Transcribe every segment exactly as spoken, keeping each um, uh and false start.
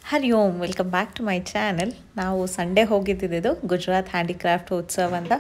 Hari Om welcome back to my channel. ನಾವು Sunday ಹೋಗಿದ್ದಿದ್ದು Gujarat handicraft ಉತ್ಸವ ಅಂತ.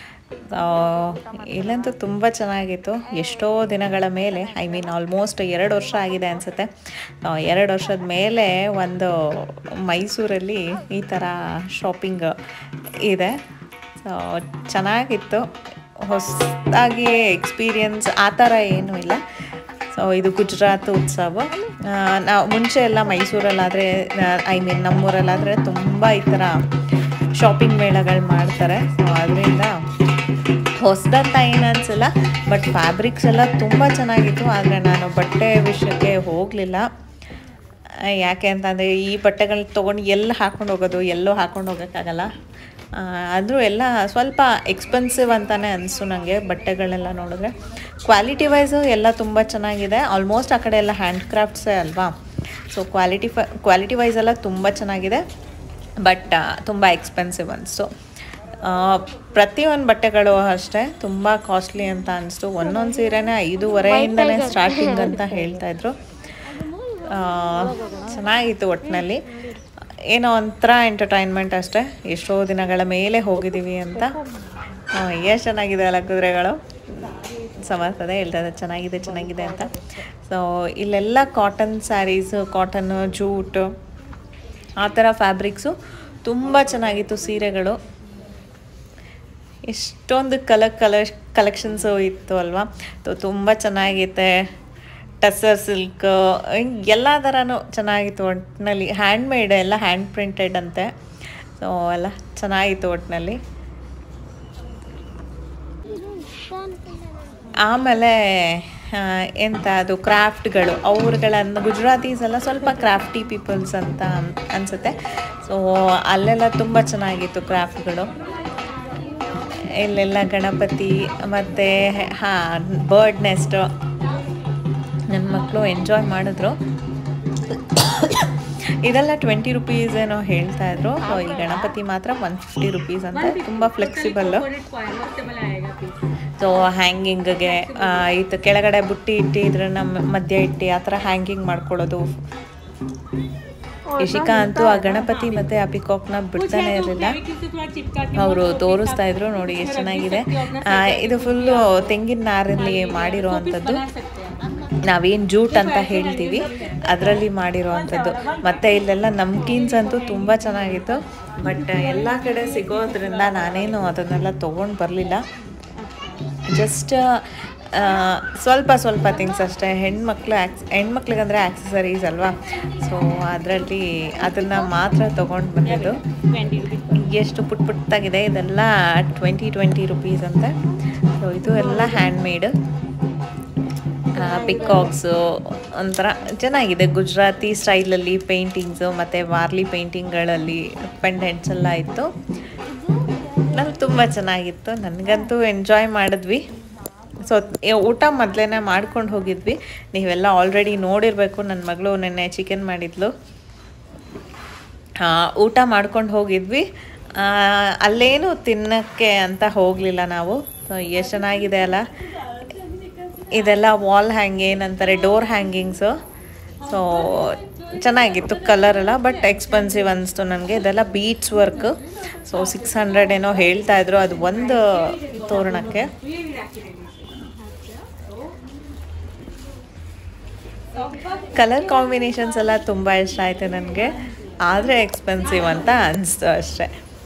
ಇಲ್ಲಂತೂ ತುಂಬ ಚೆನ್ನಾಗಿತ್ತು. ಎಷ್ಟೋ ದಿನಗಳ ಮೇಲೆ, ಐ ಮೀನ್ ಆಲ್ಮೋಸ್ಟ್ ಎರಡು ವರ್ಷ ಆಗಿದೆ ಅನಿಸುತ್ತೆ. ಎರಡು ವರ್ಷದ ಮೇಲೆ ಒಂದು ಮೈಸೂರಲ್ಲಿ ಈ ಥರ ಶಾಪಿಂಗ್ ಇದೆ. ಸೊ ಚೆನ್ನಾಗಿತ್ತು. ಹೊಸದಾಗಿ ಎಕ್ಸ್ಪೀರಿಯನ್ಸ್ ಆ ಥರ ಏನೂ ಇಲ್ಲ. ಸೊ ಇದು ಗುಜರಾತ್ ಉತ್ಸವ. ನಾವು ಮುಂಚೆ ಎಲ್ಲ ಮೈಸೂರಲ್ಲಾದರೆ, ಐ ಮೀನ್ ನಮ್ಮೂರಲ್ಲಾದರೆ ತುಂಬ ಈ ಥರ ಶಾಪಿಂಗ್ ಮೇಳಗಳು ಮಾಡ್ತಾರೆ. ಸೊ ಅದರಿಂದ ಹೊಸದಂತ ಏನು ಅನಿಸಲ್ಲ. ಬಟ್ ಫ್ಯಾಬ್ರಿಕ್ಸ್ ಎಲ್ಲ ತುಂಬ ಚೆನ್ನಾಗಿತ್ತು. ಆದರೆ ನಾನು ಬಟ್ಟೆ ವಿಷಯಕ್ಕೆ ಹೋಗಲಿಲ್ಲ. ಯಾಕೆ ಅಂತಂದರೆ ಈ ಬಟ್ಟೆಗಳು ತೊಗೊಂಡು ಎಲ್ಲಿ ಹಾಕ್ಕೊಂಡು ಹೋಗೋದು, ಎಲ್ಲೋ ಹಾಕ್ಕೊಂಡು ಹೋಗೋಕ್ಕಾಗಲ್ಲ. ಆದರೂ ಎಲ್ಲ ಸ್ವಲ್ಪ ಎಕ್ಸ್ಪೆನ್ಸಿವ್ ಅಂತಲೇ ಅನಿಸ್ತು ನನಗೆ ಬಟ್ಟೆಗಳೆಲ್ಲ ನೋಡಿದ್ರೆ. ಕ್ವಾಲಿಟಿ ವೈಸು ಎಲ್ಲ ತುಂಬ ಚೆನ್ನಾಗಿದೆ. ಆಲ್ಮೋಸ್ಟ್ ಆ ಕಡೆ ಎಲ್ಲ ಹ್ಯಾಂಡ್ ಕ್ರಾಫ್ಟ್ಸೇ ಅಲ್ವಾ. ಸೊ ಕ್ವಾಲಿಟಿ ಫ ಕ್ವಾಲಿಟಿ ವೈಸ್ ಎಲ್ಲ ತುಂಬ ಚೆನ್ನಾಗಿದೆ. ಬಟ್ ತುಂಬ ಎಕ್ಸ್ಪೆನ್ಸಿವ್ ಅನಿಸ್ತು. ಪ್ರತಿಯೊಂದು ಬಟ್ಟೆಗಳು ಅಷ್ಟೇ ತುಂಬ ಕಾಸ್ಟ್ಲಿ ಅಂತ ಅನಿಸ್ತು. ಒಂದೊಂದು ಸೀರೆನೇ ಐದೂವರೆಯಿಂದನೇ ಸ್ಟಾರ್ಟಿಂಗ್ ಅಂತ ಹೇಳ್ತಾಯಿದ್ರು. ಚೆನ್ನಾಗಿತ್ತು ಒಟ್ಟಿನಲ್ಲಿ. ಏನೋ ಒಂಥರ ಎಂಟರ್ಟೈನ್ಮೆಂಟ್ ಅಷ್ಟೇ. ಎಷ್ಟೋ ದಿನಗಳ ಮೇಲೆ ಹೋಗಿದ್ದೀವಿ ಅಂತ. ಎಷ್ಟು ಚೆನ್ನಾಗಿದೆ ಅಲ್ಲ ಕುದುರೆಗಳು. ಸಮರ್ಥದೆ ಹೇಳ್ತಾರೆ ಚೆನ್ನಾಗಿದೆ ಚೆನ್ನಾಗಿದೆ ಅಂತ. ಸೊ ಇಲ್ಲೆಲ್ಲ ಕಾಟನ್ ಸ್ಯಾರೀಸು, ಕಾಟನ್ನು, ಜೂಟು, ಆ ಥರ ಫ್ಯಾಬ್ರಿಕ್ಸು ತುಂಬ ಚೆನ್ನಾಗಿತ್ತು. ಸೀರೆಗಳು ಎಷ್ಟೊಂದು ಕಲರ್ ಕಲರ್ ಕಲೆಕ್ಷನ್ಸು ಇತ್ತು ಅಲ್ವಾ. ತುಂಬ ಚೆನ್ನಾಗಿತ್ತೆ. ಟಸರ್ ಸಿಲ್ಕ್ ಎಲ್ಲ ಥರನೂ ಚೆನ್ನಾಗಿತ್ತು. ಒಟ್ಟಿನಲ್ಲಿ ಹ್ಯಾಂಡ್ಮೇಡ್, ಎಲ್ಲ ಹ್ಯಾಂಡ್ ಪ್ರಿಂಟೆಡ್ ಅಂತೆ. ಸೊ ಎಲ್ಲ ಚೆನ್ನಾಗಿತ್ತು ಒಟ್ಟಿನಲ್ಲಿ. ಆಮೇಲೆ ಎಂತ ಅದು ಕ್ರಾಫ್ಟ್ಗಳು, ಅವ್ರುಗಳನ್ನು ಗುಜರಾತೀಸ್ ಎಲ್ಲ ಸ್ವಲ್ಪ ಕ್ರಾಫ್ಟಿ ಪೀಪಲ್ಸ್ ಅಂತ ಅನಿಸುತ್ತೆ. ಸೊ ಅಲ್ಲೆಲ್ಲ ತುಂಬ ಚೆನ್ನಾಗಿತ್ತು ಕ್ರಾಫ್ಟ್ಗಳು. ಇಲ್ಲೆಲ್ಲ ಗಣಪತಿ ಮತ್ತು ಹಾಂ ಬರ್ಡ್ ನೆಸ್ಟ್. ನನ್ನ ಮಕ್ಕಳು ಎಂಜಾಯ್ ಮಾಡಿದ್ರು. ಇದೆಲ್ಲ ಟ್ವೆಂಟಿ ರುಪೀಸ್ ಏನೋ ಹೇಳ್ತಾಯಿದ್ರು. ಈ ಗಣಪತಿ ಮಾತ್ರ ಒನ್ ಫಿಫ್ಟಿ ರುಪೀಸ್ ಅಂತ. ತುಂಬ ಫ್ಲೆಕ್ಸಿಬಲ್ಲು. ಸೊ ಹ್ಯಾಂಗಿಂಗ್ಗೆ ಇದು ಕೆಳಗಡೆ ಬುಟ್ಟಿ ಇಟ್ಟು ಇದ್ರ ನಮ್ಮ ಮಧ್ಯೆ ಇಟ್ಟು ಆ ಥರ ಹ್ಯಾಂಗಿಂಗ್ ಮಾಡ್ಕೊಳ್ಳೋದು. ಇಶಿಕಾ ಅಂತೂ ಆ ಗಣಪತಿ ಮತ್ತು ಆ ಪಿಕಾಕ್ನ ಬಿಡ್ತಾನೆ ಇರಲಿಲ್ಲ. ಅವರು ತೋರಿಸ್ತಾ ಇದ್ರು. ನೋಡಿ ಎಷ್ಟು ಚೆನ್ನಾಗಿದೆ. ಇದು ಫುಲ್ಲು ತೆಂಗಿನ ನಾರಲ್ಲಿ ಮಾಡಿರೋ ಅಂಥದ್ದು. ನಾವೇನು ಜೂಟ್ ಅಂತ ಹೇಳ್ತೀವಿ ಅದರಲ್ಲಿ ಮಾಡಿರೋ ಅಂಥದ್ದು. ಮತ್ತು ಇಲ್ಲೆಲ್ಲ ನಮ್ಕೀನ್ಸ್ ಅಂತೂ ತುಂಬ ಚೆನ್ನಾಗಿತ್ತು. ಬಟ್ ಎಲ್ಲ ಕಡೆ ಸಿಗೋದ್ರಿಂದ ನಾನೇನು ಅದನ್ನೆಲ್ಲ ತೊಗೊಂಡು ಬರಲಿಲ್ಲ. ಜಸ್ಟ್ ಸ್ವಲ್ಪ ಸ್ವಲ್ಪ ಥಿಂಗ್ಸ್ ಅಷ್ಟೇ. ಹೆಣ್ಮಕ್ಳು ಆ್ಯಕ್ಸ್ ಹೆಣ್ಮಕ್ಳಿಗಂದರೆ ಆ್ಯಕ್ಸಸರೀಸ್ ಅಲ್ವಾ. ಸೊ ಅದರಲ್ಲಿ ಅದನ್ನು ಮಾತ್ರ ತೊಗೊಂಡು ಬಂದಿದ್ದು. ಎಷ್ಟು ಪುಟ್ ಪುಟ್ಟಾಗಿದೆ. ಇದೆಲ್ಲ ಟ್ವೆಂಟಿ ಟ್ವೆಂಟಿ ರುಪೀಸ್ ಅಂತ. ಸೊ ಇದು ಎಲ್ಲ ಹ್ಯಾಂಡ್ಮೇಡ್ ಪಿಕಾಕ್ಸು ಒಂಥರ ಚೆನ್ನಾಗಿದೆ. ಗುಜರಾತಿ ಸ್ಟೈಲಲ್ಲಿ ಪೇಂಟಿಂಗ್ಸು ಮತ್ತು ವಾರ್ಲಿ ಪೇಂಟಿಂಗ್ಗಳಲ್ಲಿ ಪೆಂಡೆಂಟ್ಸ್ ಎಲ್ಲ ಇತ್ತು. ನನಗೆ ತುಂಬ ಚೆನ್ನಾಗಿತ್ತು. ನನಗಂತೂ ಎಂಜಾಯ್ ಮಾಡಿದ್ವಿ. ಸೊ ಊಟ ಮೊದಲೇ ಮಾಡ್ಕೊಂಡು ಹೋಗಿದ್ವಿ. ನೀವೆಲ್ಲ ಆಲ್ರೆಡಿ ನೋಡಿರಬೇಕು. ನನ್ನ ಮಗಳು ನೆನ್ನೆ ಚಿಕನ್ ಮಾಡಿದ್ಲು. ಊಟ ಮಾಡ್ಕೊಂಡು ಹೋಗಿದ್ವಿ. ಅಲ್ಲೇನು ತಿನ್ನೋಕ್ಕೆ ಅಂತ ಹೋಗಲಿಲ್ಲ ನಾವು. ಸೊ ಎಷ್ಟು ಚೆನ್ನಾಗಿದೆ ಅಲ್ಲ. ಇದೆಲ್ಲ ವಾಲ್ ಹ್ಯಾಂಗ್ ಏನಂತಾರೆ ಡೋರ್ ಹ್ಯಾಂಗಿಂಗ್ಸು. ಸೊ ಚೆನ್ನಾಗಿತ್ತು ಕಲರ್ ಎಲ್ಲ. ಬಟ್ ಎಕ್ಸ್ಪೆನ್ಸಿವ್ ಅನಿಸ್ತು ನನಗೆ. ಇದೆಲ್ಲ beads work. So six hundred ಏನೋ ಹೇಳ್ತಾಯಿದ್ರು ಅದು ಒಂದು ತೋರಣಕ್ಕೆ. ಕಲರ್ ಕಾಂಬಿನೇಷನ್ಸ್ ಎಲ್ಲ ತುಂಬ ಇಷ್ಟ ಆಯಿತು ನನಗೆ. ಆದರೆ ಎಕ್ಸ್ಪೆನ್ಸಿವ್ ಅಂತ ಅನಿಸ್ತು ಅಷ್ಟೇ.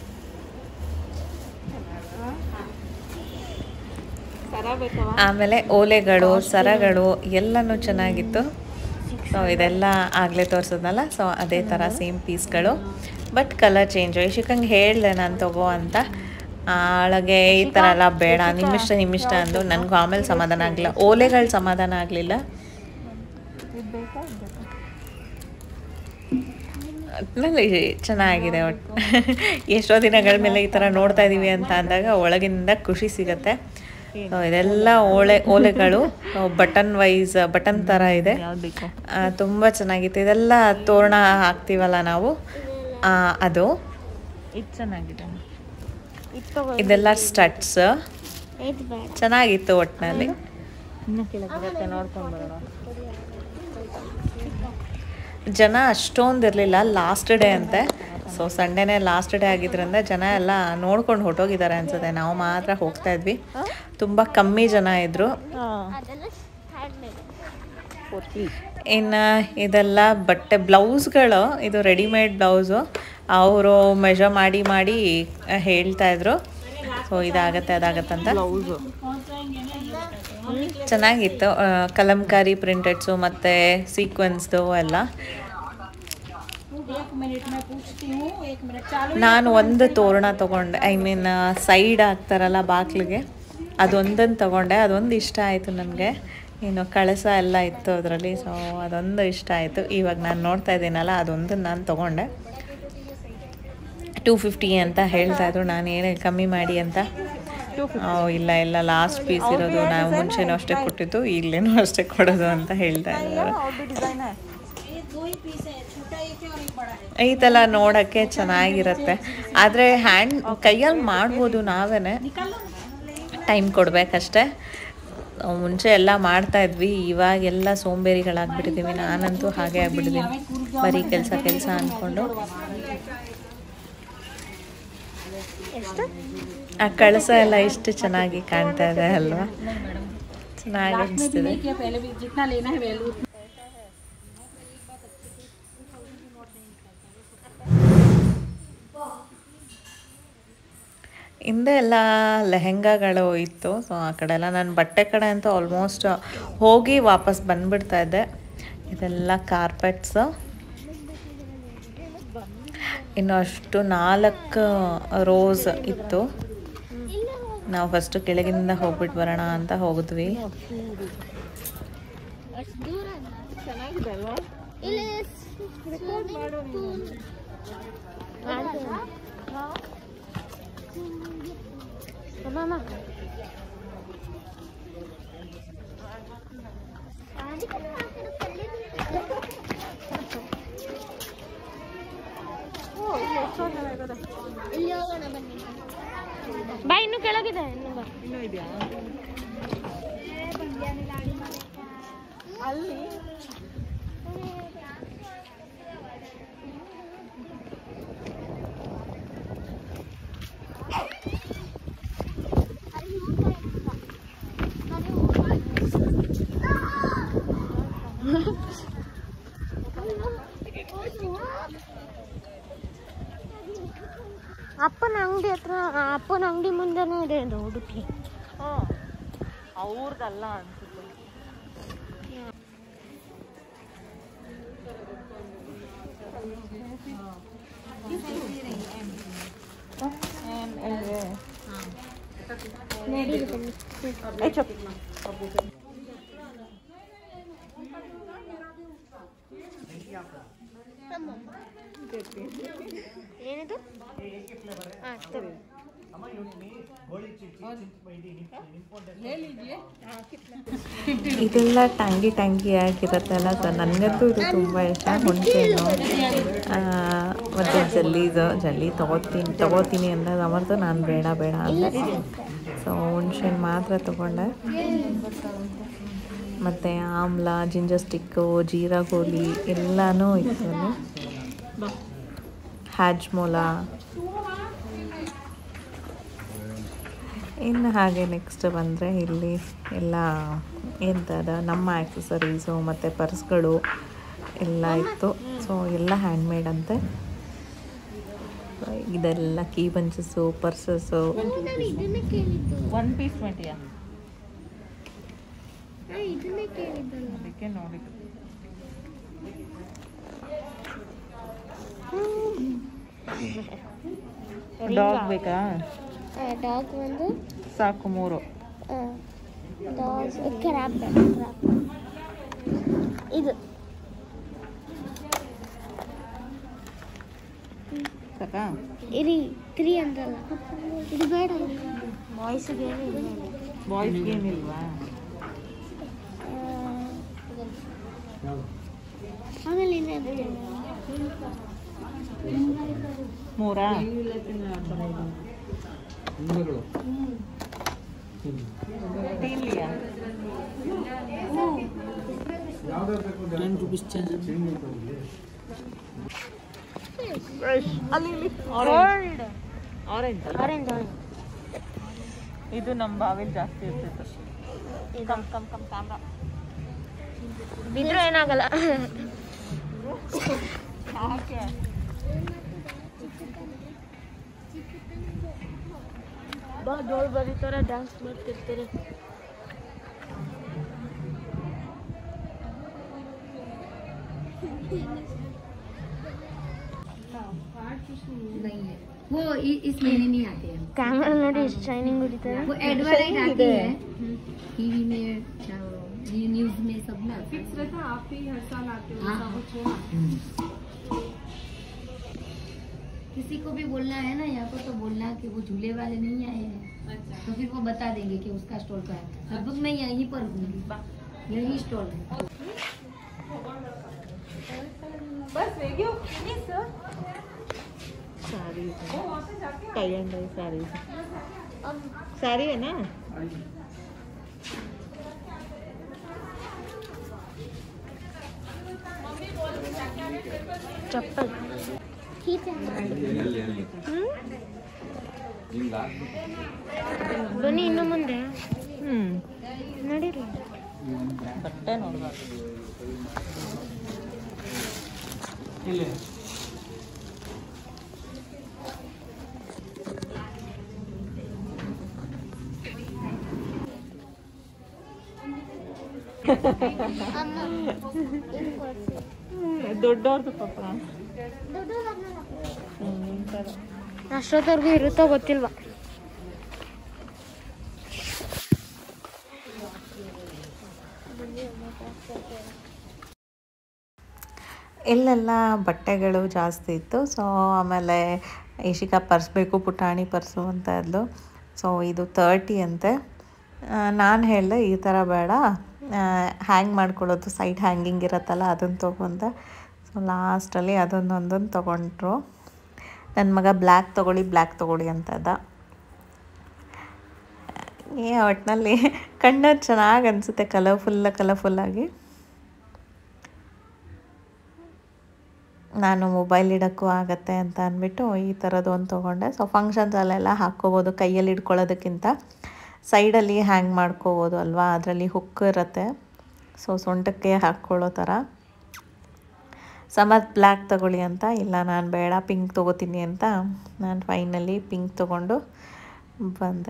ಆಮೇಲೆ ಓಲೆಗಳು, ಸರಗಳು ಎಲ್ಲನೂ ಚೆನ್ನಾಗಿತ್ತು. ಸೊ ಇದೆಲ್ಲ ಆಗಲೇ ತೋರಿಸೋದಲ್ಲ. ಸೊ ಅದೇ ಥರ ಸೇಮ್ ಪೀಸ್ಗಳು. But colour change. ಇಶಿಕಂಗೆ ಹೇಳಿದೆ ನಾನು ತಗೋ ಅಂತ. ಒಳಗೆ ಈ ಥರ ಎಲ್ಲ ಬೇಡ, ನಿಮ್ಮಿಷ್ಟ ನಿಮ್ಮಿಷ್ಟ ಅಂದು. ನನಗೂ ಆಮೇಲೆ ಸಮಾಧಾನ ಆಗಲಿಲ್ಲ. ಓಲೆಗಳು ಸಮಾಧಾನ ಆಗಲಿಲ್ಲ. ಒಟ್ಟಿನಲ್ಲಿ ಚೆನ್ನಾಗಿದೆ. ಒಟ್ಟು ಎಷ್ಟೋ ದಿನಗಳ ಮೇಲೆ ಈ ಥರ ನೋಡ್ತಾ ಇದ್ದೀವಿ ಅಂತ ಅಂದಾಗ ಒಳಗಿನಿಂದ ಖುಷಿ ಸಿಗುತ್ತೆ. ಸೊ ಇದೆಲ್ಲ ಓಲೆ ಓಲೆಗಳು ಬಟನ್ ವೈಸ್ ಬಟನ್ ಥರ ಇದೆ. ತುಂಬ ಚೆನ್ನಾಗಿತ್ತು. ಇದೆಲ್ಲ ತೋರಣ ಹಾಕ್ತೀವಲ್ಲ ನಾವು, ಅದು ಚೆನ್ನಾಗಿದೆ. ಇದೆಲ್ಲ ಸ್ಟಡ್ಸ್ ಚೆನ್ನಾಗಿತ್ತು ಒಟ್ಟಿನಲ್ಲಿ. ಜನ ಅಷ್ಟೊಂದು ಇರಲಿಲ್ಲ, ಲಾಸ್ಟ್ ಡೇ ಅಂತೆ. ಸೊ ಸಂಡೇನೇ ಲಾಸ್ಟ್ ಡೇ ಆಗಿದ್ದರಿಂದ ಜನ ಎಲ್ಲ ನೋಡ್ಕೊಂಡು ಹೊರಟೋಗಿದ್ದಾರೆ ಅನ್ಸುತ್ತೆ. ನಾವು ಮಾತ್ರ ಹೋಗ್ತಾ ಇದ್ವಿ, ತುಂಬ ಕಮ್ಮಿ ಜನ ಇದ್ದರು. ಇನ್ನು ಇದೆಲ್ಲ ಬಟ್ಟೆ ಬ್ಲೌಸ್ಗಳು, ಇದು ರೆಡಿಮೇಡ್ ಬ್ಲೌಸು. ಅವರು ಮೆಜರ್ ಮಾಡಿ ಮಾಡಿ ಹೇಳ್ತಾಯಿದ್ರು, ಸೊ ಇದಾಗತ್ತೆ ಅದಾಗತ್ತೆ ಅಂತ. ಬ್ಲೌಸು ಚೆನ್ನಾಗಿತ್ತು, ಕಲಂಕಾರಿ ಪ್ರಿಂಟೆಡ್ಸು ಮತ್ತು ಸೀಕ್ವೆನ್ಸ್ದು ಎಲ್ಲ. ನಾನು ಒಂದು ತೋರಣ ತೊಗೊಂಡೆ, ಐ ಮೀನ್ ಸೈಡ್ ಹಾಕ್ತಾರಲ್ಲ ಬಾಗಿಲಿಗೆ, ಅದೊಂದನ್ನು ತೊಗೊಂಡೆ. ಅದೊಂದು ಇಷ್ಟ ಆಯಿತು ನನಗೆ. ಇನ್ನು ಕಳಸ ಎಲ್ಲ ಇತ್ತು ಅದರಲ್ಲಿ, ಸೊ ಅದೊಂದು ಇಷ್ಟ ಆಯಿತು. ಇವಾಗ ನಾನು ನೋಡ್ತಾ ಇದ್ದೀನಲ್ಲ, ಅದೊಂದನ್ನು ನಾನು ತೊಗೊಂಡೆ. ಟೂ ಫಿಫ್ಟಿ ಅಂತ ಹೇಳ್ತಾಯಿದ್ರು, ನಾನು ಏನೇ ಕಮ್ಮಿ ಮಾಡಿ ಅಂತ. ಇಲ್ಲ ಇಲ್ಲ ಲಾಸ್ಟ್ ಪೀಸ್ ಇರೋದು, ನಾವು ಮುಂಚೆನೂ ಅಷ್ಟೇ ಕೊಟ್ಟಿದ್ದು, ಈಗಲೇನೂ ಅಷ್ಟೇ ಕೊಡೋದು ಅಂತ ಹೇಳ್ತಾ ಇದ್ದಾರೆ. ಈ ಥರ ನೋಡೋಕ್ಕೆ ಚೆನ್ನಾಗಿರುತ್ತೆ, ಆದರೆ ಹ್ಯಾಂಡ್ ಕೈಯಲ್ಲಿ ಮಾಡ್ಬೋದು, ನಾವೇ ಟೈಮ್ ಕೊಡಬೇಕಷ್ಟೆ. ಮುಂಚೆ ಎಲ್ಲ ಮಾಡ್ತಾಯಿದ್ವಿ, ಇವಾಗೆಲ್ಲ ಸೋಂಬೇರಿಗಳಾಗ್ಬಿಟ್ಟಿದ್ದೀವಿ. ನಾನಂತೂ ಹಾಗೆ ಆಗ್ಬಿಟ್ಟಿದ್ದೀನಿ, ಬರೀ ಕೆಲಸ ಕೆಲಸ ಅಂದ್ಕೊಂಡು. ಆ ಕಳಸ ಎಲ್ಲ ಎಷ್ಟು ಚೆನ್ನಾಗಿ ಕಾಣ್ತಾ ಇದೆ ಅಲ್ವಾ, ಚೆನ್ನಾಗಿ ಅನಿಸ್ತಿದೆ. ಹಿಂದೆ ಎಲ್ಲ ಲೆಹೆಂಗಾಗಳು ಇತ್ತು, ಸೊ ಆ ಕಡೆ ಎಲ್ಲ ನಾನು ಬಟ್ಟೆ ಕಡೆ ಅಂತೂ ಆಲ್ಮೋಸ್ಟ್ ಹೋಗಿ ವಾಪಸ್ ಬಂದುಬಿಡ್ತಾ ಇದ್ದೆ. ಇದೆಲ್ಲ ಕಾರ್ಪೆಟ್ಸು. ಇನ್ನು ಅಷ್ಟು ನಾಲ್ಕು ರೋಸ್ ಇತ್ತು. ನಾವು ಫಸ್ಟು ಕೆಳಗಿನಿಂದ ಹೋಗ್ಬಿಟ್ಟು ಬರೋಣ ಅಂತ ಹೋಗಿದ್ವಿ. ಬಾ, ಇನ್ನು ಕೆಳಗಿದೆ. ಇನ್ನೂ ಇದೆಯಾ ಅಲ್ಲಿ? ಅಪ್ಪನ ಅಂಗಡಿ ಹತ್ರ, ಅಪ್ಪನ ಅಂಗಡಿ ಮುಂದೆನೇ ಇದೆ ಅದು ಉಡುಪಿ. ಅವ್ರದ್ದಲ್ಲ ಅನ್ಸುತ್ತೆ. ಏನಿದು? ಇದೆಲ್ಲ ಟ್ಯಾಂಗಿ ಟ್ಯಾಂಗಿ ಆಗಿರುತ್ತಲ್ಲ, ಸೊ ನನಗಂತೂ ಇದು ತುಂಬ ಇಷ್ಟ. ಹುಣಸೆಹಣ್ಣು ಮತ್ತು ಜಲ್ಲೀದು ಜಲ್ಲಿ ತೊಗೋತೀನಿ ತೊಗೋತೀನಿ ಅನ್ನೋದು ಅಮರ್ದು ನಾನು ಬೇಡ ಬೇಡ ಅಂದೆ. ಸೊ ಹುಣಸೆಹಣ್ಣು ಮಾತ್ರ ತೊಗೊಂಡೆ. ಮತ್ತು ಆಮ್ಲ, ಜಿಂಜರ್ ಸ್ಟಿಕ್ಕು, ಜೀರಾ ಗೋಲಿ ಎಲ್ಲನೂ ಇತ್ತು. ಹ್ಯಾಜ್ಮೋಲ. ಇನ್ನು ಹಾಗೆ ನೆಕ್ಸ್ಟ್ ಬಂದರೆ ಇಲ್ಲಿ ಎಲ್ಲ ಎಂಥದ ನಮ್ಮ ಆ್ಯಕ್ಸಸರೀಸು ಮತ್ತು ಪರ್ಸ್ಗಳು ಎಲ್ಲ ಇತ್ತು. ಸೊ ಎಲ್ಲ ಹ್ಯಾಂಡ್ಮೇಡ್ ಅಂತೆ. ಇದೆಲ್ಲ key bunches, purses. One piece ಟ್ವೆಂಟಿಯಾ? ಅದಕ್ಕೆ ನೋಡಿದ್ದು. ಡಾಗ್ ಬೇಕಾ? ಡಾಗ್ ಒಂದು ಸಾಕು, ಮೂರು. ಡಾಗ್ ಕ್ರ್ಯಾಪ್ ಇದು ಸಾಕಾ? ಇರಿ ತ್ರೀ ಅಂದ್ರಲ್ಲ, ಇದು ಬೇಡ. ಬಾಯ್ಸ್ಗೆ ಬಾಯ್ಸ್ಗೆ ಏನಿಲ್ವಾ? ಆಮೇಲೆ ಇನ್ನೇನು? ಮೂರಾ? ಟೆನ್ ರುಪೀಸ್ ಚೇಂಜ್ ಅಲ್ಲಿ ಆರೆಂಜ್ ಆರೆಂಜ್ ಆರೆಂಜ್ ಇದು ನಮ್ಮ ಬಾವಿಲ್ ಜಾಸ್ತಿ ಇರ್ತಿತ್ತು. ಕಮ್ ಕಮ್ ಕಮ್ ಕ್ಯಾಮ್ರಾ ಬಿದ್ರು ಏನಾಗಲ್ಲ. ಓಕೆ ಬಾ ಡೋಲ್ ಬರೀತಾರೆ ಡ್ಯಾನ್ಸ್ ಮಾಡ್ತಿರ್ತಾರೆ. नहीं है वो इ- इस महीने नहीं आते हैं ಕ್ಯಾಮ್ರಾ ನೋಡಿ ಎಷ್ಟು ಶೈನಿಂಗ್ ಹೊಡಿತಾರೆ. वो एडवर्टाइज आती है टीवी में ये न्यूज में सब ना फिक्स रहता है आप ही हर साल आते हो ऐसा कुछ हो किसी को भी बोलना है ना यहाँ पर तो बोलना कि वो झूले वाले नहीं आए हैं अच्छा। तो फिर वो बता देंगे कि उसका स्टॉल का है लगभग मैं यहीं पर हूँ यही स्टॉल है sari tie and dye sari sari है ना ಚಪ್ಪಲ್ ಬನ್ನಿ ಇನ್ನು ಮುಂದೆ ಹ್ಮ್ ನಡೀರಿ. ಬಟ್ಟೆ ನೋಡ್ಬಾರ್ದು. ಇಲ್ಲಿ ದೊಡ್ಡವ್ರದ್ದು ಪಾಪ. ಅಷ್ಟೊತ್ತವರೆಗೂ ಇರುತ್ತೋ ಗೊತ್ತಿಲ್ವಾ. ಇಲ್ಲೆಲ್ಲ ಬಟ್ಟೆಗಳು ಜಾಸ್ತಿ ಇತ್ತು. ಸೊ ಆಮೇಲೆ ಇಶಿಕಾ ಪರ್ಸ್ ಬೇಕು, ಪುಟಾಣಿ ಪರ್ಸು ಅಂತ ಇದ್ಲು. ಸೊ ಇದು ತರ್ಟಿ ಅಂತೆ. ನಾನು ಹೇಳಿದೆ ಈ ಥರ ಬೇಡ, ಹ್ಯಾಂಗ್ ಮಾಡ್ಕೊಳ್ಳೋದು ಸೈಡ್ ಹ್ಯಾಂಗಿಂಗ್ ಇರುತ್ತಲ್ಲ ಅದನ್ನು ತೊಗೊಂಡೆ. ಸೊ ಲಾಸ್ಟಲ್ಲಿ ಅದನ್ನೊಂದನ್ನು ತೊಗೊಂಡ್ರು. ನನ್ನ ಮಗ ಬ್ಲ್ಯಾಕ್ ತೊಗೊಳ್ಳಿ ಬ್ಲ್ಯಾಕ್ ತೊಗೊಳ್ಳಿ ಅಂತದ. ಏ ಒಟ್ಟಿನಲ್ಲಿ ಕಣ್ಣು ಚೆನ್ನಾಗಿ ಅನಿಸುತ್ತೆ, ಕಲರ್ಫುಲ್ಲ ಕಲರ್ಫುಲ್ಲಾಗಿ. ನಾನು ಮೊಬೈಲ್ ಇಡೋಕ್ಕೂ ಆಗುತ್ತೆ ಅಂತ ಅಂದ್ಬಿಟ್ಟು ಈ ಥರದ್ದು ಒಂದು ತೊಗೊಂಡೆ. ಸೊ ಫಂಕ್ಷನ್ಸಲ್ಲೆಲ್ಲ ಹಾಕ್ಕೋಬೋದು, ಕೈಯಲ್ಲಿ ಇಟ್ಕೊಳ್ಳೋದಕ್ಕಿಂತ ಸೈಡಲ್ಲಿ ಹ್ಯಾಂಗ್ ಮಾಡ್ಕೋಬೋದು ಅಲ್ವಾ, ಅದರಲ್ಲಿ ಹುಕ್ ಇರುತ್ತೆ. ಸೊ ಸೊಂಟಕ್ಕೆ ಹಾಕ್ಕೊಳ್ಳೋ ಥರ. ಸಮತ್ ಬ್ಲ್ಯಾಕ್ ತೊಗೊಳ್ಳಿ ಅಂತ, ಇಲ್ಲ ನಾನು ಬೇಡ ಪಿಂಕ್ ತೊಗೋತೀನಿ ಅಂತ ನಾನು ಫೈನಲಿ ಪಿಂಕ್ ತೊಗೊಂಡು ಬಂದೆ.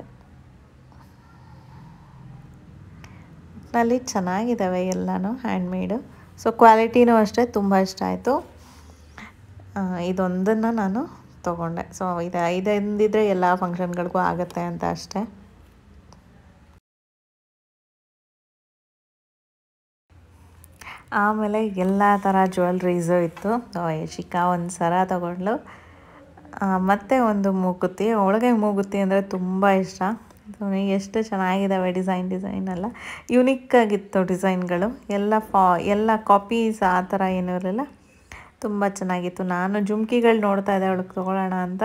ನಲ್ಲಿ ಚೆನ್ನಾಗಿದ್ದಾವೆ ಎಲ್ಲನೂ ಹ್ಯಾಂಡ್ಮೇಡು. ಸೊ ಕ್ವಾಲಿಟಿನೂ ಅಷ್ಟೇ ತುಂಬ ಇಷ್ಟ ಆಯಿತು. ಇದೊಂದನ್ನು ನಾನು ತೊಗೊಂಡೆ. ಸೊ ಇದು ಐದೊಂದಿದ್ರೆ ಎಲ್ಲ ಫಂಕ್ಷನ್ಗಳಿಗೂ ಆಗುತ್ತೆ ಅಂತ ಅಷ್ಟೇ. ಆಮೇಲೆ ಎಲ್ಲ ಥರ ಜ್ಯುವೆಲ್ರೀಸು ಇತ್ತು. ಯಶಿಕಾ ಒಂದು ಸರ ತೊಗೊಂಡ್ಳು, ಮತ್ತು ಒಂದು ಮೂಗುತಿ. ಅವಳಿಗೆ ಮೂಗುತಿ ಅಂದರೆ ತುಂಬ ಇಷ್ಟ. ಎಷ್ಟು ಚೆನ್ನಾಗಿದ್ದಾವೆ ಡಿಸೈನ್ ಡಿಸೈನ್ ಎಲ್ಲ ಯುನಿಕ್ಕಾಗಿತ್ತು ಡಿಸೈನ್ಗಳು. ಎಲ್ಲ ಫಾ ಎಲ್ಲ ಕಾಪೀಸ್ ಆ ಥರ ಏನೂ ಇರಲಿಲ್ಲ, ತುಂಬ ಚೆನ್ನಾಗಿತ್ತು. ನಾನು ಜುಮ್ಕಿಗಳು ನೋಡ್ತಾ ಇದ್ದೆ ಅವಳಿಗೆ ತೊಗೊಳ್ಳೋಣ ಅಂತ.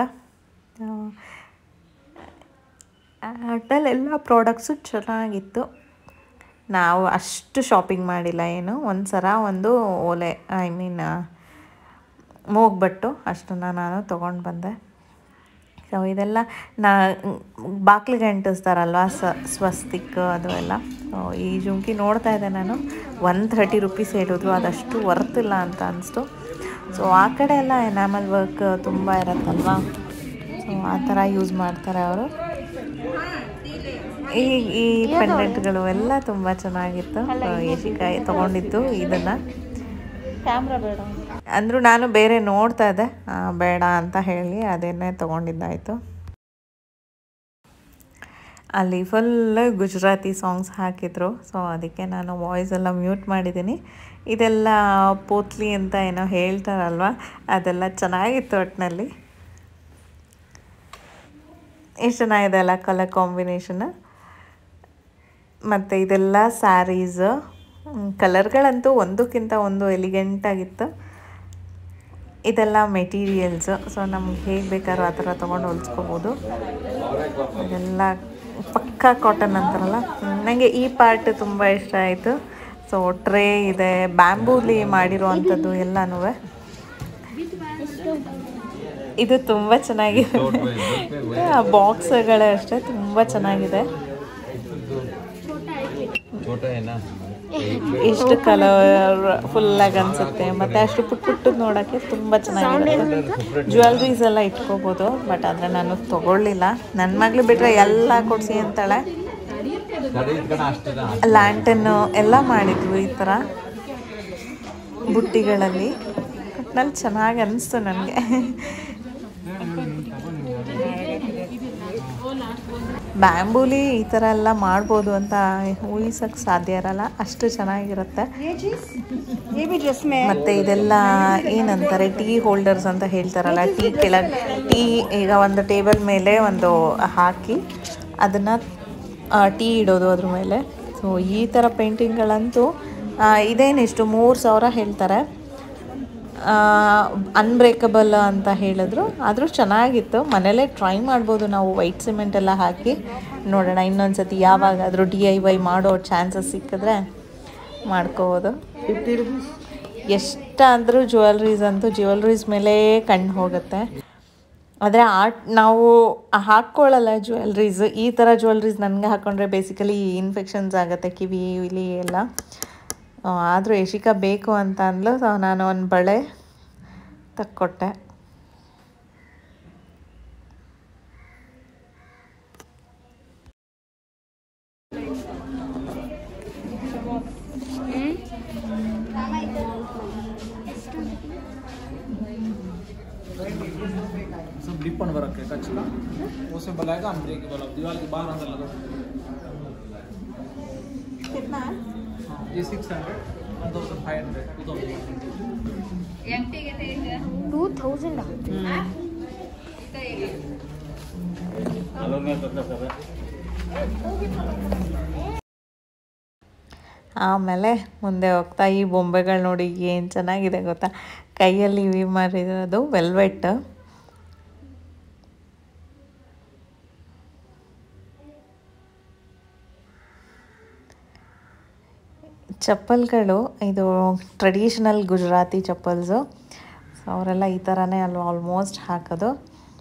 ಒಟ್ಟಲ್ಲಿ ಎಲ್ಲ ಪ್ರಾಡಕ್ಟ್ಸು ಚೆನ್ನಾಗಿತ್ತು. ನಾವು ಅಷ್ಟು ಶಾಪಿಂಗ್ ಮಾಡಿಲ್ಲ, ಏನು ಒಂದು ಸರ ಒಂದು ಓಲೆ ಐ ಮೀನ್ ಮೂಗ್ಬಟ್ಟು ಅಷ್ಟನ್ನು ನಾನು ತೊಗೊಂಡು ಬಂದೆ. ಸೊ ಇದೆಲ್ಲ ನಾ ಬಾಗಿಲಿಗೆ ಅಂಟಿಸ್ತಾರಲ್ವ ಸ ಸ್ವಸ್ತಿಕ್ ಅದು ಎಲ್ಲ. ಸೊ ಈ ಜುಮ್ಕಿ ನೋಡ್ತಾ ಇದ್ದೆ ನಾನು, ಒನ್ ಥರ್ಟಿ ರುಪೀಸ್ ಹೇಳಿದ್ರು, ಅದಷ್ಟು ವರ್ತಿಲ್ಲ ಅಂತ ಅನಿಸ್ತು. ಸೊ ಆ ಕಡೆ ಎಲ್ಲ ಎನಾಮಲ್ ವರ್ಕ್ ತುಂಬ ಇರುತ್ತಲ್ವ, ಸೊ ಆ ಥರ ಯೂಸ್ ಮಾಡ್ತಾರೆ ಅವರು. ಈ ಈ ಪೆಂಡೆಂಟ್ಗಳು ಎಲ್ಲ ತುಂಬ ಚೆನ್ನಾಗಿತ್ತು. ಯಶಿಕಾಯಿ ತೊಗೊಂಡಿದ್ದು ಇದನ್ನು. ಕ್ಯಾಮ್ರಾ ಬೇಡ ಅಂದರೂ ನಾನು ಬೇರೆ ನೋಡ್ತಾ ಇದ್ದೆ, ಬೇಡ ಅಂತ ಹೇಳಿ ಅದೇನೇ ತೊಗೊಂಡಿದ್ದಾಯಿತು. ಅಲ್ಲಿ ಫುಲ್ ಗುಜರಾತಿ ಸಾಂಗ್ಸ್ ಹಾಕಿದ್ರು. ಸೊ ಅದಕ್ಕೆ ನಾನು ವಾಯ್ಸ್ ಎಲ್ಲ ಮ್ಯೂಟ್ ಮಾಡಿದ್ದೀನಿ. ಇದೆಲ್ಲ ಪೋತ್ಲಿ ಅಂತ ಏನೋ ಹೇಳ್ತಾರಲ್ವ, ಅದೆಲ್ಲ ಚೆನ್ನಾಗಿತ್ತು ಒಟ್ಟಿನಲ್ಲಿ. ಎಷ್ಟು ಚೆನ್ನಾಗಿದೆ ಅಲ್ಲ ಕಲರ್ ಕಾಂಬಿನೇಷನ್. ಮತ್ತು ಇದೆಲ್ಲ ಸ್ಯಾರೀಸ್, ಕಲರ್ಗಳಂತೂ ಒಂದಕ್ಕಿಂತ ಒಂದು ಎಲಿಗೆಂಟಾಗಿತ್ತು. ಇದೆಲ್ಲ ಮೆಟೀರಿಯಲ್ಸು. ಸೊ ನಮ್ಗೆ ಹೇಗೆ ಬೇಕಾದ್ರೂ ಆ ಥರ ತೊಗೊಂಡು ಹೊಲಿಸ್ಕೋಬೋದು. ಇದೆಲ್ಲ ಪಕ್ಕ ಮಕ್ಕಾ ಕಾಟನ್ ಅಂತಾರಲ್ಲ, ನನಗೆ ಈ ಪಾರ್ಟ್ ತುಂಬ ಇಷ್ಟ ಆಯಿತು. ಸೊ ಟ್ರೇ ಇದೆ, ಬ್ಯಾಂಬೂಲಿ ಮಾಡಿರುವಂಥದ್ದು ಎಲ್ಲನೂ. ಇದು ತುಂಬ ಚೆನ್ನಾಗಿದೆ. ಬಾಕ್ಸ್ಗಳೇ ಅಷ್ಟೇ ತುಂಬ ಚೆನ್ನಾಗಿದೆ. ಎಷ್ಟು ಕಲರ್ ಫುಲ್ಲಾಗಿ ಅನಿಸುತ್ತೆ, ಮತ್ತು ಅಷ್ಟು ಪುಟ್ ಪುಟ್ಟದ್ದು ನೋಡೋಕ್ಕೆ ತುಂಬ ಚೆನ್ನಾಗಿರುತ್ತೆ. ಜ್ಯುವೆಲ್ರೀಸ್ ಎಲ್ಲ ಇಟ್ಕೋಬೋದು, ಬಟ್ ಆದರೆ ನಾನು ತೊಗೊಳ್ಳಿಲ್ಲ. ನನ್ನ ಮಗಳು ಬಿಟ್ಟರೆ ಎಲ್ಲ ಕೊಡಿಸಿ ಅಂತಾಳೆ. ಲ್ಯಾಂಟನ್ನು ಎಲ್ಲ ಮಾಡಿದ್ವು ಈ ಥರ ಬುಟ್ಟಿಗಳಲ್ಲಿ. ಒಟ್ನಲ್ಲಿ ಚೆನ್ನಾಗಿ ಅನಿಸ್ತು ನನಗೆ. ಬ್ಯಾಂಬೂಲಿ ಈ ಥರ ಎಲ್ಲ ಮಾಡ್ಬೋದು ಅಂತ ಊಹಿಸೋಕ್ಕೆ ಸಾಧ್ಯ ಇರಲ್ಲ, ಅಷ್ಟು ಚೆನ್ನಾಗಿರುತ್ತೆ. ಮತ್ತು ಇದೆಲ್ಲ ಏನಂತಾರೆ, ಟೀ ಹೋಲ್ಡರ್ಸ್ ಅಂತ ಹೇಳ್ತಾರಲ್ಲ, ಟೀ ಕೆಳಗೆ ಟೀ ಈಗ ಒಂದು ಟೇಬಲ್ ಮೇಲೆ ಒಂದು ಹಾಕಿ ಅದನ್ನು ಟೀ ಇಡೋದು ಅದ್ರ ಮೇಲೆ. ಸೊ ಈ ಥರ ಪೇಂಟಿಂಗ್ಗಳಂತೂ ಇದೇನಿಷ್ಟು ಮೂರು ಸಾವಿರ ಹೇಳ್ತಾರೆ. ಅನ್ಬ್ರೇಕಬಲ್ ಅಂತ ಹೇಳಿದ್ರು, ಆದರೂ ಚೆನ್ನಾಗಿತ್ತು. ಮನೇಲೇ ಟ್ರೈ ಮಾಡ್ಬೋದು ನಾವು, ವೈಟ್ ಸಿಮೆಂಟ್ ಎಲ್ಲ ಹಾಕಿ ನೋಡೋಣ. ಇನ್ನೊಂದು ಸತಿ ಯಾವಾಗಾದರೂ ಡಿ ಐ ವೈ ಮಾಡೋ ಚಾನ್ಸಸ್ ಸಿಕ್ಕಿದ್ರೆ ಮಾಡ್ಕೋಬೋದು. ಎಷ್ಟಾದರೂ ಜ್ಯುವೆಲ್ರೀಸ್ ಅಂತೂ ಜ್ಯುವೆಲ್ರೀಸ್ ಮೇಲೆ ಕಣ್ಣು ಹೋಗುತ್ತೆ. ಆದರೆ ಆರ್ಟ್ ನಾವು ಹಾಕ್ಕೊಳ್ಳಲ್ಲ ಜ್ಯುವೆಲ್ರೀಸ್. ಈ ಥರ ಜ್ಯುವೆಲ್ರೀಸ್ ನನಗೆ ಹಾಕ್ಕೊಂಡ್ರೆ ಬೇಸಿಕಲಿ ಇನ್ಫೆಕ್ಷನ್ಸ್ ಆಗುತ್ತೆ ಕಿವಿ ಇಲ್ಲಿ ಎಲ್ಲ. ಆದರೂ ಯಶಿಕಾ ಬೇಕು ಅಂತ ಅಂದ್ಲು, ಸೊ ನಾನು ಒಂದು ಬಳೆ ತಕ್ಕೊಟ್ಟೆ. सब डिपन वर्क है कच्छ का, उसे बनाएगा अनब्रेकेबल। अब दीवार के बाहर अंदर लगा कितना है? ये six hundred, one thousand five hundred, two thousand two thousand ಆಮೇಲೆ ಮುಂದೆ ಹೋಗ್ತಾ ಈ ಬೊಂಬೆಗಳು ನೋಡಿ ಏನು ಚೆನ್ನಾಗಿದೆ ಗೊತ್ತಾ. ಕೈಯಲ್ಲಿ ವಿ ಮಾಡಿರೋದು ವೆಲ್ವೆಟ್. ಚಪ್ಪಲ್ಗಳು ಇದು ಟ್ರೆಡಿಷನಲ್ ಗುಜರಾತಿ ಚಪ್ಪಲ್ಸು. ಸೊ ಅವರೆಲ್ಲ ಈ ಥರನೇ ಅಲ್ವ ಆಲ್ಮೋಸ್ಟ್ ಹಾಕೋದು.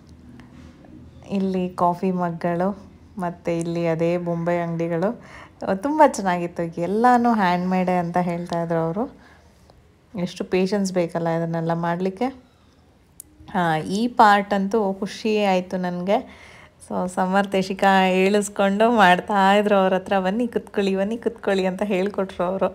ಇಲ್ಲಿ ಕಾಫಿ ಮಗ್ಗಳು ಮತ್ತು ಇಲ್ಲಿ ಅದೇ ಬೊಂಬೆ ಅಂಗಡಿಗಳು ತುಂಬ ಚೆನ್ನಾಗಿತ್ತು. ಎಲ್ಲನೂ ಹ್ಯಾಂಡ್ಮೇಡೆ ಅಂತ ಹೇಳ್ತಾಯಿದ್ರು ಅವರು. ಎಷ್ಟು ಪೇಷನ್ಸ್ ಬೇಕಲ್ಲ ಇದನ್ನೆಲ್ಲ ಮಾಡಲಿಕ್ಕೆ. ಹಾಂ, ಈ ಪಾರ್ಟ್ ಅಂತೂ ಖುಷಿ ಆಯಿತು ನನಗೆ. ಸೊ ಸಮರ್ಥ ಯಶಿಕಾ ಏಳಿಸ್ಕೊಂಡು ಮಾಡ್ತಾಯಿದ್ರು ಅವ್ರ ಹತ್ರ, ಬನ್ನಿ ಕುತ್ಕೊಳ್ಳಿ ಬನ್ನಿ ಕುತ್ಕೊಳ್ಳಿ ಅಂತ ಹೇಳಿಕೊಟ್ರು ಅವರು.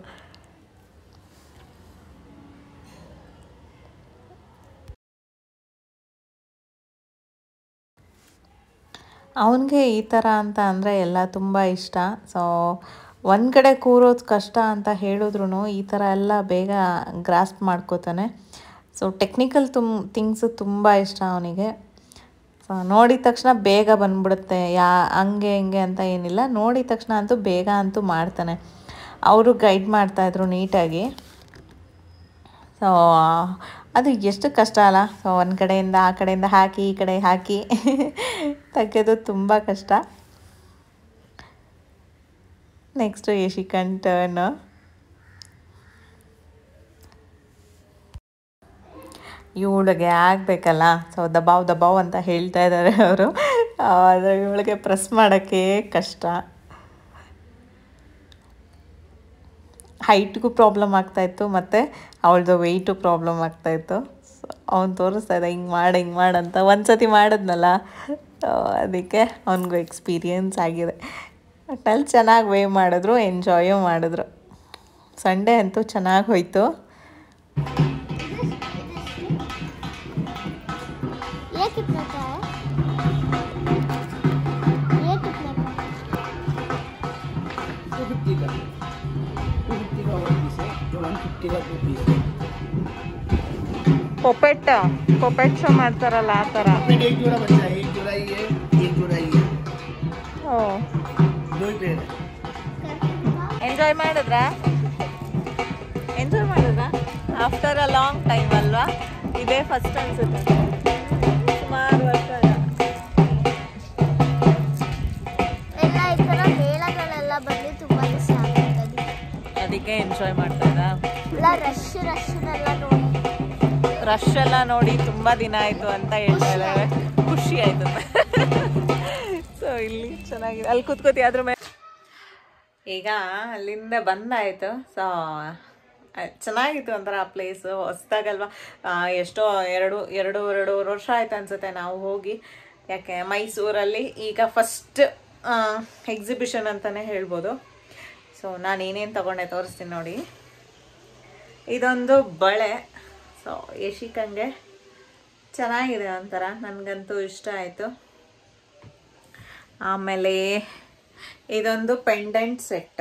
ಅವನಿಗೆ ಈ ಥರ ಅಂತ ಅಂದರೆ ಎಲ್ಲ ತುಂಬ ಇಷ್ಟ. ಸೊ ಒಂದು ಕಡೆ ಕೂರೋದು ಕಷ್ಟ ಅಂತ ಹೇಳಿದ್ರು ಈ ಥರ ಎಲ್ಲ ಬೇಗ ಗ್ರಾಸ್ಪ್ ಮಾಡ್ಕೋತಾನೆ. ಸೊ ಟೆಕ್ನಿಕಲ್ ತುಮ್ ಥಿಂಗ್ಸು ತುಂಬ ಇಷ್ಟ ಅವನಿಗೆ. ಸೊ ನೋಡಿದ ತಕ್ಷಣ ಬೇಗ ಬಂದ್ಬಿಡುತ್ತೆ, ಯಾ ಹಂಗೆ ಹಿಂಗೆ ಅಂತ ಏನಿಲ್ಲ, ನೋಡಿದ ತಕ್ಷಣ ಅಂತೂ ಬೇಗ ಅಂತೂ ಮಾಡ್ತಾನೆ. ಅವರು ಗೈಡ್ ಮಾಡ್ತಾಯಿದ್ರು ನೀಟಾಗಿ. ಸೊ ಅದು ಎಷ್ಟು ಕಷ್ಟ ಅಲ್ಲ. ಸೊ ಒಂದು ಕಡೆಯಿಂದ ಆ ಕಡೆಯಿಂದ ಹಾಕಿ ಈ ಕಡೆ ಹಾಕಿ ತೆಗೆಯೋದು ತುಂಬ ಕಷ್ಟ. ನೆಕ್ಸ್ಟು ಯಶಿಕನ್ ಟರ್ನ್. ಇವಳಿಗೆ ಆಗಬೇಕಲ್ಲ, ಸೊ ದಬಾವ್ ದಬಾವ್ ಅಂತ ಹೇಳ್ತಾ ಇದ್ದಾರೆ ಅವರು. ಆದರೆ ಇವಳಿಗೆ ಪ್ರೆಸ್ ಮಾಡೋಕ್ಕೆ ಕಷ್ಟ. ಹೈಟ್ಗೂ ಪ್ರಾಬ್ಲಮ್ ಆಗ್ತಾಯಿತ್ತು ಮತ್ತು ಅವಳದು ವೆಯ್ಟು ಪ್ರಾಬ್ಲಮ್ ಆಗ್ತಾಯಿತ್ತು. ಸೊ ಅವ್ನು ತೋರಿಸ್ತಾ ಇದ್ದ ಹಿಂಗೆ ಮಾಡಿ ಹಿಂಗೆ ಮಾಡಂತ. ಒಂದು ಸತಿ ಮಾಡಿದ್ನಲ್ಲ, ಅದಕ್ಕೆ ಅವನಿಗೂ ಎಕ್ಸ್ಪೀರಿಯನ್ಸ್ ಆಗಿದೆ. ಒಟ್ಟಲ್ಲಿ ಚೆನ್ನಾಗಿ ವೇ ಮಾಡಿದ್ರು, ಎಂಜಾಯು ಮಾಡಿದ್ರು. ಸಂಡೇ ಅಂತೂ ಚೆನ್ನಾಗಿ ಹೋಯಿತು. ಪೊಪೆಟ್ ಪೊಪೆಟ್ ಶೋ ಮಾಡ್ತಾರಲ್ಲ ಆ ಥರ. ಓ, ಎಂಜಾಯ್ ಮಾಡಿದ್ರಾ ಎಂಜಾಯ್ ಮಾಡಿದ್ರಾ ಆಫ್ಟರ್ ಅ ಲಾಂಗ್ ಟೈಮ್ ಅಲ್ವಾ? ಇದೇ ಫಸ್ಟ್ ಅನ್ಸುತ್ತೆ, ಸುಮಾರು ವರ್ಷ ಎಲ್ಲ ಈ ಥರ ಅದಕ್ಕೆ ಎಂಜಾಯ್ ಮಾಡ್ತಾ ಇದ್ದ. ಎಲ್ಲ ರಶ್ ರಶ್ನೆಲ್ಲ ನೋಡಿ ರಶ್ ಎಲ್ಲ ನೋಡಿ ತುಂಬ ದಿನ ಆಯಿತು ಅಂತ ಹೇಳ್ತಾ ಇದ್ದಾರೆ. ಖುಷಿ ಆಯಿತು. ಸೊ ಇಲ್ಲಿ ಚೆನ್ನಾಗಿದೆ, ಅಲ್ಲಿ ಕೂತ್ಕೋತಿ ಅದ್ರ ಮೇಲೆ. ಈಗ ಅಲ್ಲಿಂದ ಬಂದಾಯಿತು. ಸೊ ಚೆನ್ನಾಗಿತ್ತು ಒಂಥರ ಆ ಪ್ಲೇಸು, ಹೊಸ್ದಾಗಲ್ವ. ಎಷ್ಟೋ ಎರಡು ಎರಡು ಎರಡೂವರೆ ವರ್ಷ ಆಯ್ತು ಅನ್ಸುತ್ತೆ ನಾವು ಹೋಗಿ. ಯಾಕೆ ಮೈಸೂರಲ್ಲಿ ಈಗ ಫಸ್ಟ್ ಎಕ್ಸಿಬಿಷನ್ ಅಂತಲೇ ಹೇಳ್ಬೋದು. ಸೊ ನಾನು ಏನೇನು ತೊಗೊಂಡೆ ತೋರಿಸ್ತೀನಿ ನೋಡಿ. ಇದೊಂದು ಬಳೆ. ಸೊ ಯಶಿಕಂಗೆ ಚೆನ್ನಾಗಿದೆ ಒಂಥರ, ನನಗಂತೂ ಇಷ್ಟ ಆಯಿತು. ಆಮೇಲೆ ಇದೊಂದು ಪೆಂಡೆಂಟ್ ಸೆಟ್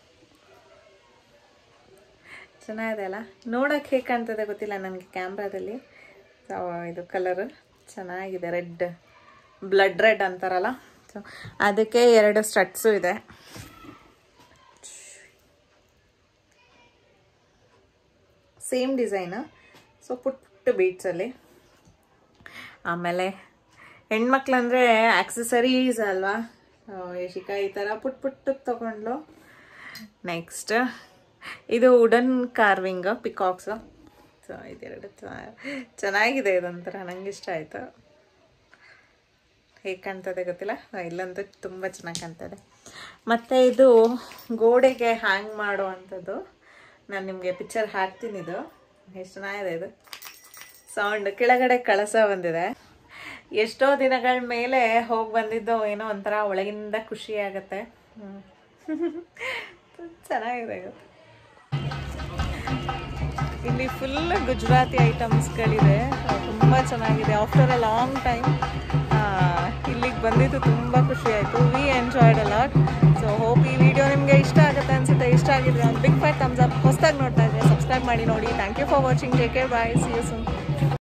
ಚೆನ್ನಾಗಿದೆ ಅಲ್ಲ, ನೋಡೋಕ್ಕೆ ಹೇಗೆ ಕಾಣ್ತದೆ ಗೊತ್ತಿಲ್ಲ ನನಗೆ ಕ್ಯಾಮ್ರಾದಲ್ಲಿ. ಸೊ ಇದು ಕಲರ್ ಚೆನ್ನಾಗಿದೆ, ರೆಡ್, ಬ್ಲಡ್ ರೆಡ್ ಅಂತಾರಲ್ಲ. ಸೊ ಅದಕ್ಕೆ ಎರಡು ಸ್ಟಡ್ಸು ಇದೆ. Same design. ಸೊ ಪುಟ್ ಪುಟ್ಟು ಬೀಟ್ಸಲ್ಲಿ. ಆಮೇಲೆ ಹೆಣ್ಮಕ್ಳಂದರೆ ಆಕ್ಸೆಸರೀಸ್ ಅಲ್ವಾ, ಯಶಿಕಾ ಈ ಥರ ಪುಟ್ ಪುಟ್ಟು ತೊಗೊಂಡ್ಲು. ನೆಕ್ಸ್ಟ್ ಇದು ವುಡನ್ ಕಾರ್ವಿಂಗ್ ಪಿಕಾಕ್ಸು. ಸೊ ಇದೆರಡು ಚೆನ್ನಾಗಿದೆ, ಇದೊಂಥರ ನಂಗೆ ಇಷ್ಟ ಆಯಿತು. ಹೇಗೆ ಕಾಣ್ತದೆ ಗೊತ್ತಿಲ್ಲ, ಇಲ್ಲಂತೂ ತುಂಬ ಚೆನ್ನಾಗಿ ಕಾಣ್ತದೆ. ಮತ್ತು ಇದು ಗೋಡೆಗೆ ಹ್ಯಾಂಗ್ ಮಾಡುವಂಥದ್ದು. ನಾನು ನಿಮಗೆ ಪಿಕ್ಚರ್ ಹಾಕ್ತೀನಿ. ಇದು ಎಷ್ಟು ಚೆನ್ನಾಗಿದೆ. ಇದು ಸೌಂಡ್ ಕೆಳಗಡೆ ಕಳಸ ಬಂದಿದೆ. ಎಷ್ಟೋ ದಿನಗಳ ಮೇಲೆ ಹೋಗಿ ಬಂದಿದ್ದು, ಏನೋ ಒಂಥರ ಒಳಗಿಂದ ಖುಷಿ ಆಗುತ್ತೆ. ಚೆನ್ನಾಗಿದೆ. ಇಲ್ಲಿ ಫುಲ್ ಗುಜರಾತಿ ಐಟಮ್ಸ್ಗಳಿದೆ, ತುಂಬ ಚೆನ್ನಾಗಿದೆ. ಆಫ್ಟರ್ ಅ ಲಾಂಗ್ ಟೈಮ್ ಇಲ್ಲಿಗೆ ಬಂದಿದ್ದು ತುಂಬ ಖುಷಿ ಆಯಿತು. We enjoyed a lot. So hope ಈ ವಿಡಿಯೋ ನಿಮಗೆ ಇಷ್ಟ ಆಗುತ್ತೆ ಅನ್ಸುತ್ತೆ. ಇಷ್ಟ ಆಗಿದ್ರೆ ಒಂದು ಬಿಗ್ ಫೈವ್ ಥಮ್ಸ್ ಅಪ್. ಹೊಸದಾಗಿ ನೋಡ್ತಾ ಇದ್ರೆ ಸಬ್ಸ್ಕ್ರೈಬ್ ಮಾಡಿ ನೋಡಿ. Thank you for watching. Take care, bye, see you soon.